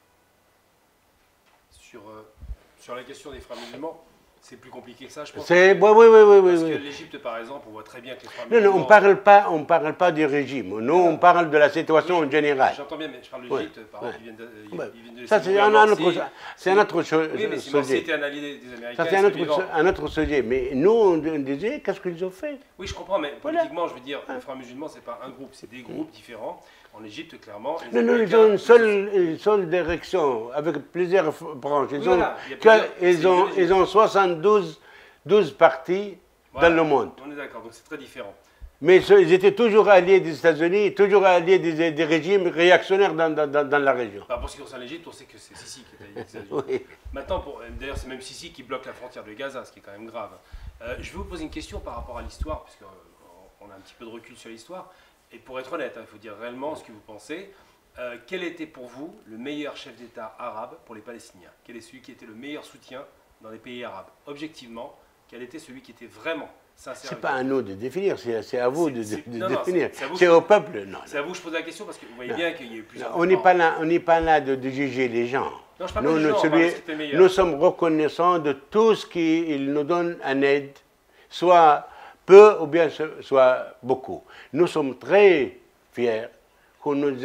Speaker 3: Sur, euh, sur la question des frères musulmans, c'est plus compliqué que ça, je pense.
Speaker 2: C'est, oui, oui, oui, oui,
Speaker 3: Parce
Speaker 2: oui.
Speaker 3: que l'Égypte, par exemple, on voit très bien que les frères
Speaker 2: non,
Speaker 3: musulmans...
Speaker 2: Non, on parle pas, on parle pas du régime. Nous, on parle de la situation
Speaker 3: oui,
Speaker 2: en général.
Speaker 3: J'entends bien, mais je parle de l'Égypte,
Speaker 2: ouais.
Speaker 3: par exemple, ils viennent de, ils,
Speaker 2: ouais.
Speaker 3: ils viennent de
Speaker 2: Ça, c'est un, un autre, c'est un autre chose.
Speaker 3: Oui, mais si Morsi était un allié des Américains,
Speaker 2: ça, c'est un autre, un autre sujet. Mais nous, on disait, qu'est-ce qu'ils ont fait?
Speaker 3: Oui, je comprends, mais politiquement, je veux dire, les frères musulmans, c'est pas un groupe, c'est des groupes différents. En Égypte, clairement.
Speaker 2: Non, non, ils ont une seule, une seule direction, avec plusieurs branches. Ils, oui, ont, voilà. plusieurs, ils, ont, ils ont soixante-douze douze partis voilà. dans le monde.
Speaker 3: On est d'accord, donc c'est très différent.
Speaker 2: Mais ils étaient toujours alliés des États-Unis, toujours alliés des, des régimes réactionnaires dans, dans, dans la région.
Speaker 3: Bah pour ce qui concerne l'Égypte, on sait que c'est Sisi qui est allié des États-Unis. Oui. Maintenant, d'ailleurs, c'est même Sisi qui bloque la frontière de Gaza, ce qui est quand même grave. Euh, je vais vous poser une question par rapport à l'histoire, puisqu'on euh, a un petit peu de recul sur l'histoire. Et pour être honnête, hein, il faut dire réellement ce que vous pensez. Euh, quel était pour vous le meilleur chef d'État arabe pour les Palestiniens? Quel est celui qui était le meilleur soutien dans les pays arabes? Objectivement, quel était celui qui était vraiment sincère?
Speaker 2: C'est pas à nous de définir, c'est à vous de, de, de
Speaker 3: non,
Speaker 2: définir.
Speaker 3: C'est
Speaker 2: je... au peuple.
Speaker 3: C'est à vous que je pose la question parce que vous voyez non. bien qu'il y a eu plusieurs.
Speaker 2: On n'est pas là, on n'est pas là de, de juger les gens.
Speaker 3: Non, je parle nous, pas nous, gens,
Speaker 2: celui, nous sommes reconnaissants de tout ce qu'ils nous donnent en aide, soit peu ou bien soit beaucoup. Nous sommes très fiers que nous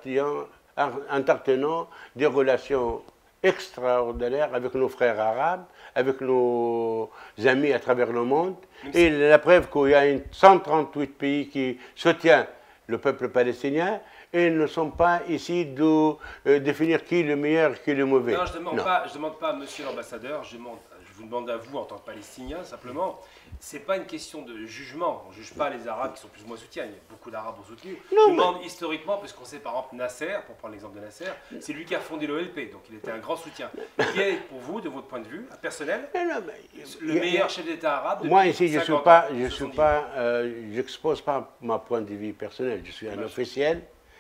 Speaker 2: entretenons des relations extraordinaires avec nos frères arabes, avec nos amis à travers le monde. Et la preuve qu'il y a une cent trente-huit pays qui soutiennent le peuple palestinien. Et nous ne sommes pas ici de euh, définir qui est le meilleur, qui est le mauvais.
Speaker 3: Non, je ne demande, demande pas à monsieur l'ambassadeur, je, je vous demande à vous en tant que Palestinien, simplement. Ce n'est pas une question de jugement. On ne juge pas les Arabes qui sont plus ou moins soutiens. Il y a beaucoup d'Arabes ont soutenu. Je vous demande historiquement, parce qu'on sait par exemple Nasser, pour prendre l'exemple de Nasser, c'est lui qui a fondé l'O L P, donc il était un grand soutien. Qui est pour vous, de votre point de vue personnel, non, mais, le y a, meilleur chef d'État arabe depuis
Speaker 2: Moi ici, je ne suis pas, je suis pas, euh, j'expose pas mon point de vue personnel. Je suis un officiel.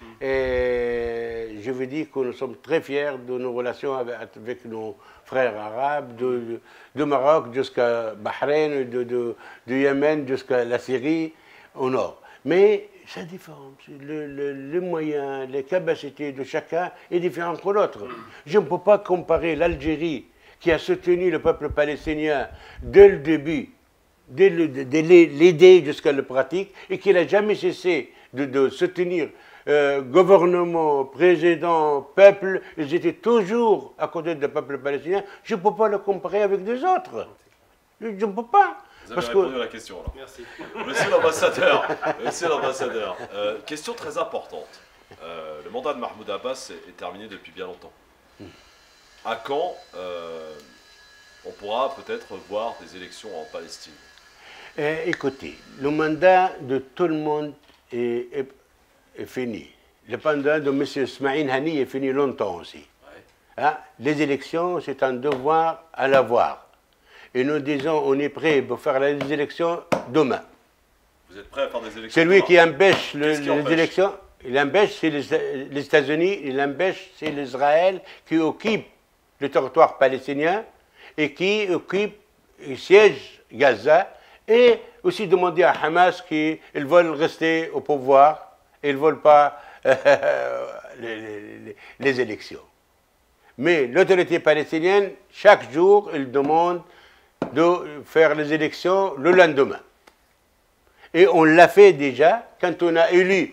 Speaker 2: Et je veux dire que nous sommes très fiers de nos relations avec, avec nos frères arabes, de, de Maroc jusqu'à Bahreïn, de, de, de Yémen jusqu'à la Syrie au nord. Mais c'est différent. Le, le, les moyens, les capacités de chacun est différent que l'autre. Je ne peux pas comparer l'Algérie qui a soutenu le peuple palestinien dès le début, dès l'idée jusqu'à la pratique, et qui n'a jamais cessé de, de soutenir Euh, gouvernement, président, peuple, ils étaient toujours à côté du peuple palestinien. Je ne peux pas le comparer avec des autres. Je ne peux pas.
Speaker 1: Vous avez parce répondu que... à la question. Alors.
Speaker 3: Merci.
Speaker 1: Monsieur l'ambassadeur, monsieur l'ambassadeur, euh, question très importante. Euh, le mandat de Mahmoud Abbas est, est terminé depuis bien longtemps. À quand euh, on pourra peut-être voir des élections en Palestine?
Speaker 2: euh, Écoutez, le mandat de tout le monde est, est est fini. Le mandat de M. Ismaïl Hani est fini longtemps aussi. Ouais. Hein? Les élections, c'est un devoir à l'avoir. Et nous disons, on est prêt pour faire les élections demain.
Speaker 1: Vous êtes prêt à faire des élections?
Speaker 2: C'est lui qui empêche le,
Speaker 1: qui
Speaker 2: les
Speaker 1: empêche
Speaker 2: élections. Il empêche, c'est les, les États-Unis, il empêche, c'est l'Israël qui occupe le territoire palestinien et qui occupe, et siège Gaza, et aussi demander à Hamas qu'ils veulent rester au pouvoir. Ils ne veulent pas les, les, les élections. Mais l'autorité palestinienne, chaque jour, elle demande de faire les élections le lendemain. Et on l'a fait déjà quand on a élu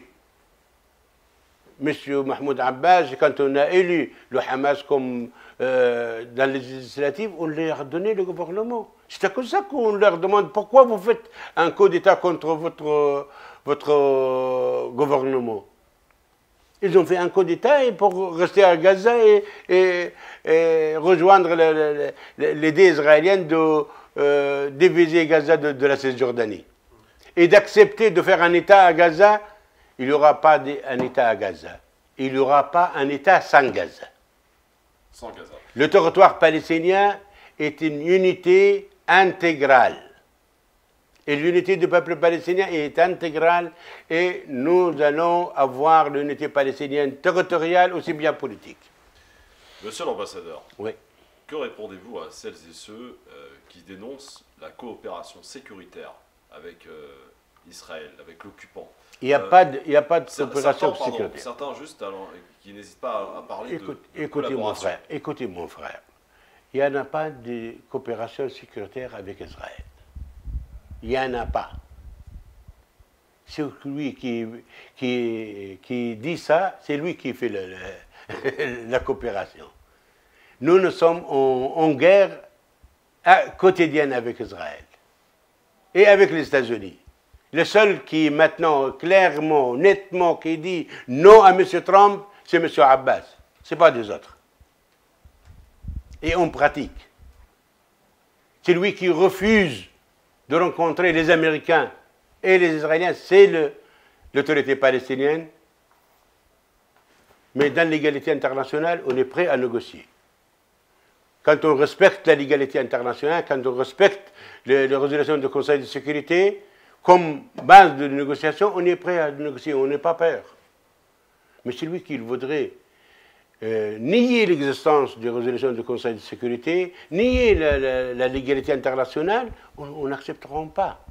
Speaker 2: M. Mahmoud Abbas, quand on a élu le Hamas comme euh, dans les législatives, on leur a donné le gouvernement. C'est à cause de ça qu'on leur demande pourquoi vous faites un coup d'État contre votre, votre gouvernement. Ils ont fait un coup d'État pour rester à Gaza et, et, et rejoindre l'idée israélienne de euh, diviser Gaza de, de la Cisjordanie. Et d'accepter de faire un État à Gaza. Il n'y aura pas un État à Gaza. Il n'y aura pas un État sans Gaza.
Speaker 1: Sans Gaza.
Speaker 2: Le territoire palestinien est une unité intégrale. Et l'unité du peuple palestinien est intégrale et nous allons avoir l'unité palestinienne territoriale aussi bien politique.
Speaker 1: Monsieur l'ambassadeur,
Speaker 2: oui.
Speaker 1: Que répondez-vous à celles et ceux euh, qui dénoncent la coopération sécuritaire avec euh, Israël, avec l'occupant?
Speaker 2: Il n'y a, euh, a pas de coopération
Speaker 1: certains,
Speaker 2: sécuritaire.
Speaker 1: Certains juste alors, qui n'hésitent pas à, à parler
Speaker 2: Écoute,
Speaker 1: de, de
Speaker 2: écoutez
Speaker 1: collaboration.
Speaker 2: Mon frère, écoutez mon frère, il n'y en a pas de coopération sécuritaire avec Israël. Il n'y en a pas. C'est lui qui, qui, qui dit ça, c'est lui qui fait le, le, la coopération. Nous, nous sommes en, en guerre quotidienne avec Israël et avec les États-Unis. Le seul qui maintenant, clairement, nettement, qui dit non à M. Trump, c'est M. Abbas. Ce n'est pas des autres. Et on pratique. C'est lui qui refuse de rencontrer les Américains et les Israéliens, c'est l'autorité palestinienne. Mais dans l'égalité internationale, on est prêt à négocier. Quand on respecte la légalité internationale, quand on respecte les, les résolutions du Conseil de sécurité, comme base de négociation, on est prêt à négocier, on n'est pas peur. Mais celui qui voudrait euh, nier l'existence des résolutions du Conseil de sécurité, nier la, la, la légalité internationale, on n'acceptera pas.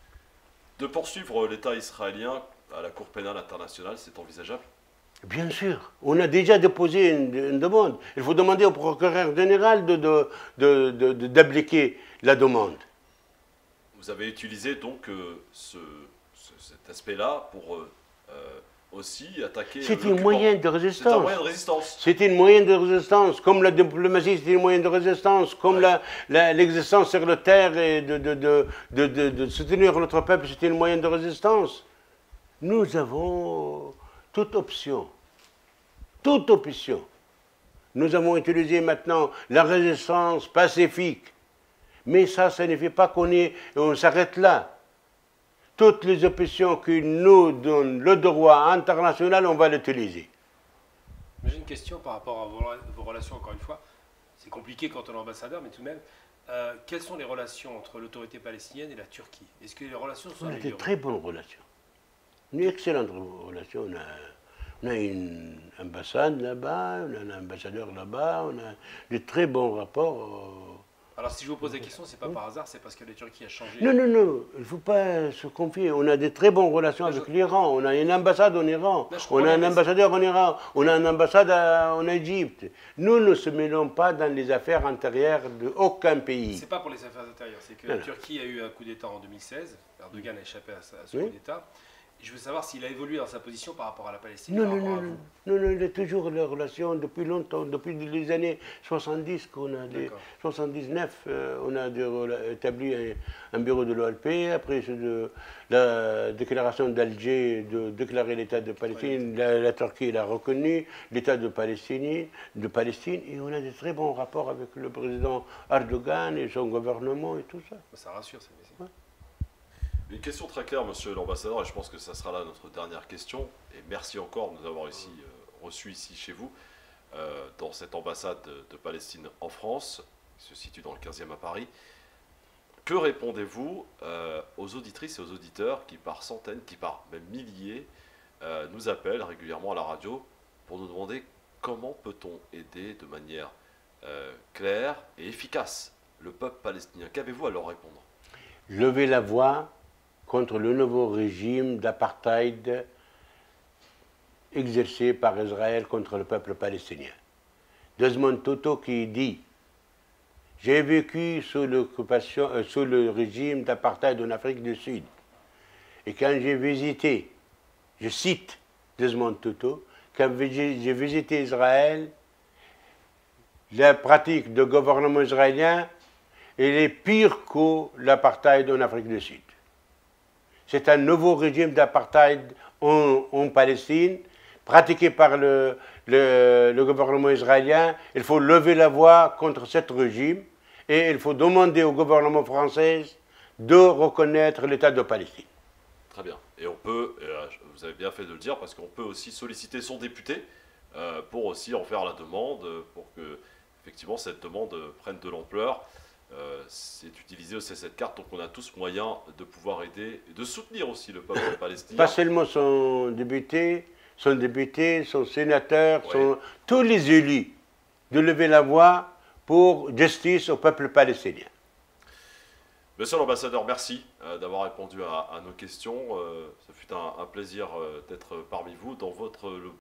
Speaker 1: De poursuivre l'État israélien à la Cour pénale internationale, c'est envisageable?
Speaker 2: Bien sûr. On a déjà déposé une, une demande. Il faut demander au procureur général de, de, de, de, de, d'appliquer la demande.
Speaker 1: Vous avez utilisé donc euh, ce, ce, cet aspect-là pour euh, euh, aussi attaquer.
Speaker 2: C'est un moyen de résistance.
Speaker 1: C'est un moyen de résistance.
Speaker 2: C'est une moyen de résistance. Comme la diplomatie, c'est un moyen de résistance. Comme ouais. l'existence sur le terre et de, de, de, de, de, de soutenir notre peuple, c'est un moyen de résistance. Nous avons toute option. Toute option. Nous avons utilisé maintenant la résistance pacifique. Mais ça, ça ne fait pas qu'on on s'arrête là. Toutes les options qui nous donnent le droit international, on va l'utiliser.
Speaker 3: J'ai une question par rapport à vos, vos relations, encore une fois. C'est compliqué quand on est ambassadeur, mais tout de même. Euh, quelles sont les relations entre l'autorité palestinienne et la Turquie? Est-ce que les relations sont
Speaker 2: On a
Speaker 3: améliorées?
Speaker 2: de très bonnes relations. Une excellente relation. On a, on a une ambassade là-bas, on a un ambassadeur là-bas, on a de très bons rapports.
Speaker 3: Alors si je vous pose la question, c'est pas par hasard, c'est parce que la Turquie a changé.
Speaker 2: Non, non, non, il ne faut pas se confier. On a de très bonnes relations avec je... l'Iran. On a une ambassade en Iran. Là, on a un ambassadeur en Iran. On a une ambassade en Égypte. Nous ne se mêlons pas dans les affaires intérieures d'aucun pays.
Speaker 3: C'est pas pour les affaires intérieures, c'est que non, la Turquie a eu un coup d'État en deux mille seize. Erdogan a échappé à, à ce oui. coup d'État. Je veux savoir s'il a évolué dans sa position par rapport à la Palestine.
Speaker 2: Non, non, non, non, non, non, il a toujours la relation depuis longtemps, depuis les années soixante-dix, qu'on a des, soixante-dix-neuf, euh, on a de, établi un, un bureau de l'O L P, après de, la déclaration d'Alger de déclarer l'État de Palestine, la, la Turquie l'a reconnu, l'État de Palestine, de Palestine, et on a de très bons rapports avec le président Erdogan et son gouvernement et tout ça.
Speaker 3: Ça rassure, c'est ouais.
Speaker 1: Une question très claire, monsieur l'ambassadeur, et je pense que ça sera là notre dernière question. Et merci encore de nous avoir ici, euh, reçus ici chez vous, euh, dans cette ambassade de, de Palestine en France, qui se situe dans le quinzième à Paris. Que répondez-vous euh, aux auditrices et aux auditeurs qui, par centaines, qui par même milliers, euh, nous appellent régulièrement à la radio pour nous demander comment peut-on aider de manière euh, claire et efficace le peuple palestinien? Qu'avez-vous à leur répondre?
Speaker 2: Levez la voix contre le nouveau régime d'apartheid exercée par Israël contre le peuple palestinien. Desmond Tutu qui dit « J'ai vécu sous l'occupation, euh, sous le régime d'apartheid en Afrique du Sud. Et quand j'ai visité, je cite Desmond Tutu, quand j'ai visité Israël, la pratique de gouvernement israélien elle est pire que l'apartheid en Afrique du Sud. C'est un nouveau régime d'apartheid en, en Palestine, pratiqué par le, le, le gouvernement israélien. Il faut lever la voix contre ce régime et il faut demander au gouvernement français de reconnaître l'État de Palestine.
Speaker 1: Très bien. Et on peut, et euh, vous avez bien fait de le dire, parce qu'on peut aussi solliciter son député euh, pour aussi en faire la demande, pour que effectivement cette demande prenne de l'ampleur. Euh, c'est utilisé aussi cette carte, donc on a tous moyen de pouvoir aider et de soutenir aussi le peuple palestinien.
Speaker 2: Pas seulement son député, son député, son sénateur,
Speaker 1: Ouais.
Speaker 2: son, tous les élus, de lever la voix pour justice au peuple palestinien.
Speaker 1: Monsieur l'ambassadeur, merci euh, d'avoir répondu à, à nos questions. Euh, ce fut un, un plaisir euh, d'être parmi vous dans votre le